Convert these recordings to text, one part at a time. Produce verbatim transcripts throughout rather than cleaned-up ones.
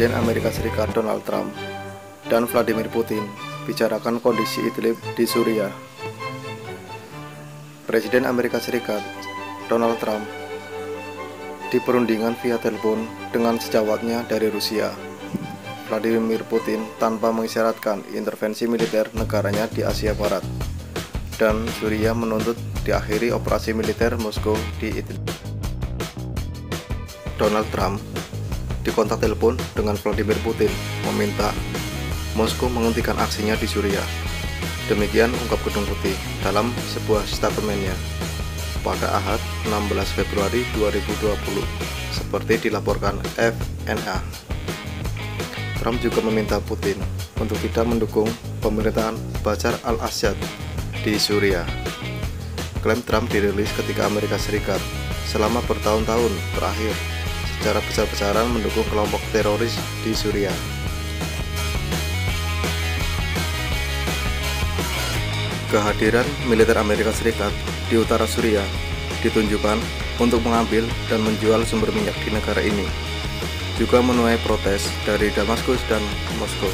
Presiden Amerika Serikat Donald Trump dan Vladimir Putin bicarakan kondisi Idlib di Suriah. Presiden Amerika Serikat Donald Trump diperundingan via telepon dengan sejawatnya dari Rusia, Vladimir Putin, tanpa mengisyaratkan intervensi militer negaranya di Asia Barat, dan Suriah menuntut diakhiri operasi militer Moskow di Idlib. Donald Trump dikontak telepon dengan Vladimir Putin meminta Moskow menghentikan aksinya di Suriah. Demikian ungkap Gedung Putih dalam sebuah statementnya pada Ahad enam belas Februari dua ribu dua puluh, seperti dilaporkan F N A. Trump juga meminta Putin untuk tidak mendukung pemerintahan Bashar al-Assad di Suriah. Klaim Trump dirilis ketika Amerika Serikat selama bertahun-tahun terakhir secara besar-besaran mendukung kelompok teroris di Suriah. Kehadiran militer Amerika Serikat di utara Suriah ditunjukkan untuk mengambil dan menjual sumber minyak di negara ini, juga menuai protes dari Damaskus dan Moskow.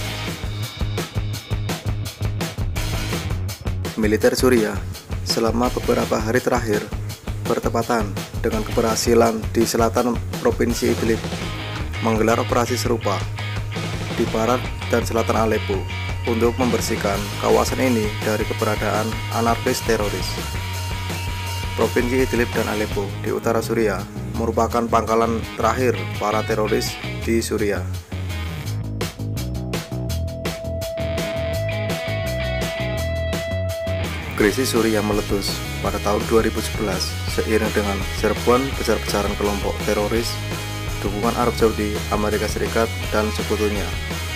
Militer Suriah selama beberapa hari terakhir bertepatan dengan keberhasilan di selatan provinsi Idlib menggelar operasi serupa di barat dan selatan Aleppo untuk membersihkan kawasan ini dari keberadaan anarkis teroris. Provinsi Idlib dan Aleppo di utara Suriah merupakan pangkalan terakhir para teroris di Suriah. Krisis Suriah meletus pada tahun dua ribu sebelas seiring dengan serbuan besar-besaran kelompok teroris dukungan Arab Saudi, Amerika Serikat, dan sekutunya